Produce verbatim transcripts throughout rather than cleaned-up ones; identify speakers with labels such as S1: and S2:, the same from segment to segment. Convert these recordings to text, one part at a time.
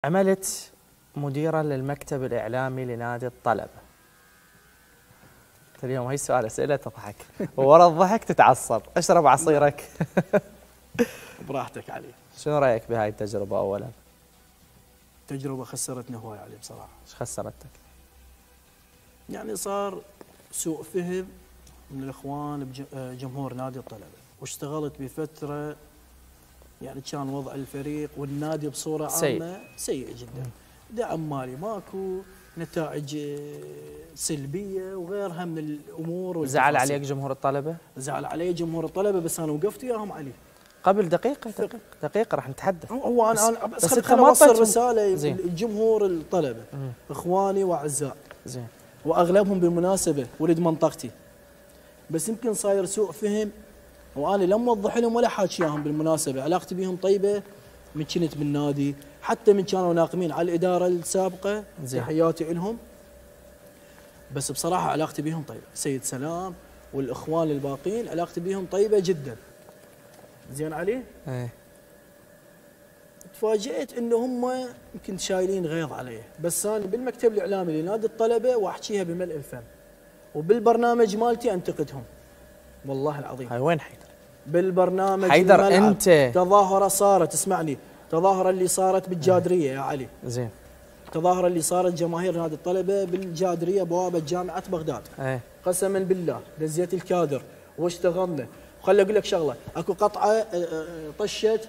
S1: عملت مديرا للمكتب الإعلامي لنادي الطلبة. اليوم هي السؤال أسئلة تضحك وورا الضحك تتعصب. اشرب عصيرك.
S2: براحتك علي.
S1: شنو رأيك بهاي التجربة أولا؟
S2: تجربة خسرتنا هواي علي بصراحة.
S1: ايش خسرتك؟
S2: يعني صار سوء فهم من الإخوان بجمهور نادي الطلبة، واشتغلت بفترة يعني كان وضع الفريق والنادي بصورة عامة سيء, سيء جدا. دعم مالي ماكو، نتائج سلبية وغيرها من الأمور.
S1: زعل عليك جمهور الطلبة؟
S2: زعل علي جمهور الطلبة، بس أنا وقفت وياهم علي.
S1: قبل دقيقة دقيقة, دقيقة راح نتحدث.
S2: هو أنا أنا بس,
S1: بس
S2: خليني أوصل رسالة لجمهور الطلبة، مم. إخواني وأعزائي
S1: زين،
S2: وأغلبهم بالمناسبة ولد منطقتي، بس يمكن صاير سوء فهم وأنا لم أوضح لهم ولا حاكياهم. بالمناسبة علاقتي بهم طيبة من كنت بالنادي، حتى من كانوا ناقمين على الإدارة السابقة، تحياتي لهم. بس بصراحة علاقتي بهم طيبة، سيد سلام والإخوان الباقين علاقتي بهم طيبة جدا. زين علي؟
S1: ايه.
S2: تفاجئت انه هم يمكن شايلين غيظ علي، بس انا بالمكتب الاعلامي لنادي الطلبة واحكيها بملء الفم، وبالبرنامج مالتي انتقدهم. والله العظيم.
S1: هاي وين حيدر؟
S2: بالبرنامج
S1: حيدر انت
S2: تظاهرة صارت، اسمعني، تظاهرة اللي صارت بالجادرية يا علي.
S1: زين.
S2: تظاهرة اللي صارت جماهير نادي الطلبة بالجادرية بوابة جامعة بغداد.
S1: ايه.
S2: قسما بالله دزيت الكادر واشتغلنا. وخلي اقول لك شغله، اكو قطعه طشت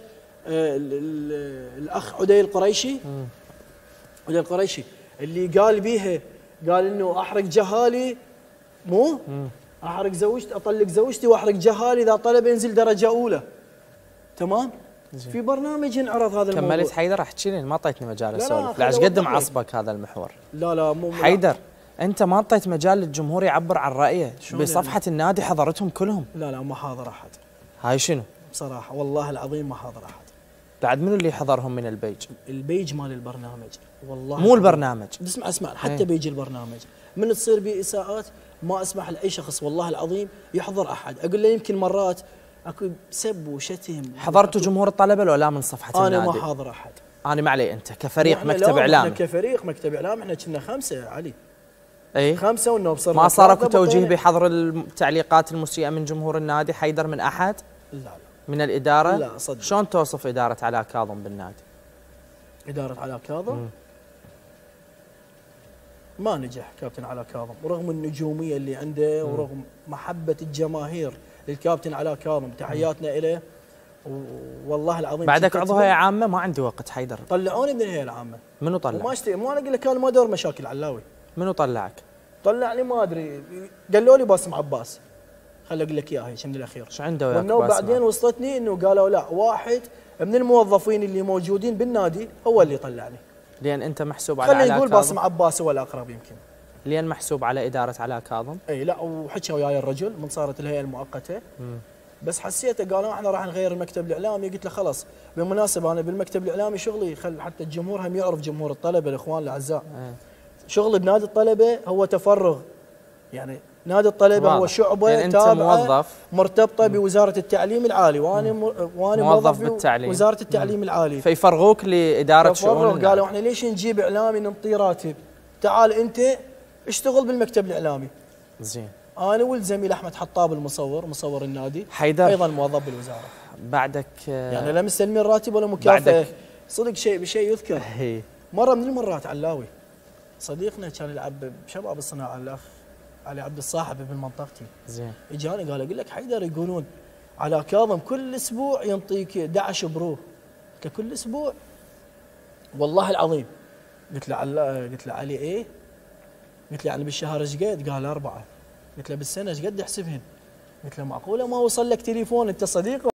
S2: الاخ عدي القريشي، عدي القريشي اللي قال بيها، قال انه احرق جهالي، مو مم. احرق زوجتي، اطلق زوجتي واحرق جهالي اذا طلب ينزل درجه اولى. تمام؟ زي. في برنامج انعرض هذا الموضوع.
S1: كملت حيدر، احكي لي، ما اعطيتني مجال اسولف. لا ايش قد معصبك هذا المحور؟
S2: لا لا مو
S1: حيدر، انت ما اعطيت مجال للجمهور يعبر عن رايه بصفحه يعني؟ النادي حضرتهم كلهم.
S2: لا لا ما حاضر احد.
S1: هاي شنو؟
S2: بصراحه والله العظيم ما حاضر احد.
S1: بعد منو اللي حضرهم من البيج؟
S2: البيج مال البرنامج. والله
S1: مو البرنامج.
S2: اسمع اسمع حتى ايه؟ بيجي البرنامج من تصير به اساءات ما اسمح لاي شخص والله العظيم يحضر احد. اقول له يمكن مرات اكو سب وشتم.
S1: حضرتوا جمهور الطلبه ولا لا من صفحه
S2: أنا
S1: النادي؟
S2: انا ما حاضر احد.
S1: انا ما علي، انت كفريق مكتب اعلامي.
S2: احنا كفريق مكتب اعلامي احنا كنا خمسه يا علي.
S1: اي
S2: خمسه والنوب صرنا.
S1: ما صار اكو توجيه بحظر التعليقات المسيئه من جمهور النادي حيدر من احد؟
S2: لا لا.
S1: من الاداره؟
S2: لا صدق.
S1: شلون توصف اداره علاء كاظم بالنادي؟
S2: اداره علاء كاظم؟ مم. ما نجح كابتن علاء كاظم، ورغم النجوميه اللي عنده ورغم محبه الجماهير للكابتن علاء كاظم، تحياتنا له. والله العظيم
S1: بعدك عضو هيئه عامه؟ ما عندي وقت حيدر.
S2: طلعوني من الهيئه العامه.
S1: منو طلع؟
S2: وما اشتري، مو انا اقول لك انا ما ادور مشاكل علاوي.
S1: منو طلعك؟
S2: طلعني ما ادري، قالوا لي باسم عباس. خلي اقول لك اياها هيك من الاخير.
S1: ايش عنده وياك
S2: باسم؟ بعدين وصلتني انه قالوا لا، واحد من الموظفين اللي موجودين بالنادي هو اللي طلعني.
S1: لان انت محسوب على علاء
S2: كاظم. خلينا نقول باسم عباس هو الاقرب يمكن.
S1: لان محسوب على اداره علاء كاظم؟
S2: اي لا، وحكى وياي الرجل من صارت الهيئه المؤقته. مم. بس حسيته قالوا احنا راح نغير المكتب الاعلامي، قلت له خلاص. بالمناسبه انا بالمكتب الاعلامي شغلي خل حتى الجمهور هم يعرف، جمهور الطلبه الاخوان الاعزاء. أه. شغلي بنادي الطلبه هو تفرغ، يعني نادي الطلبه واضح. هو شعبه
S1: يعني انت
S2: تابعه
S1: موظف
S2: مرتبطه بوزاره التعليم العالي، وانا وانا موظف
S1: بالتعليم
S2: وزاره التعليم مم. العالي.
S1: فيفرغوك لاداره شؤون.
S2: قالوا احنا ليش نجيب اعلامي ننطيه راتب؟ تعال انت اشتغل بالمكتب الاعلامي.
S1: زين.
S2: انا والزميل احمد حطاب المصور، مصور النادي
S1: حيدر
S2: ايضا موظف بالوزاره.
S1: بعدك
S2: يعني لا مستلمين راتب ولا مكافاه. صدق شيء بشيء يذكر.
S1: هي.
S2: مره من المرات علاوي صديقنا كان يلعب بشباب الصناعه الاخ علي عبد الصاحب ابن منطقتي.
S1: زين.
S2: اجاني قال اقول لك حيدر يقولون على كاظم كل اسبوع ينطيك أحد عشر برو. قلت له كل اسبوع؟ والله العظيم. قلت له على قلت له علي ايه؟ قلت له يعني بالشهر ايش قد؟ قال اربعه. قلت له بالسنه ايش قد احسبهن؟ قلت له معقوله ما وصل لك تليفون انت صديق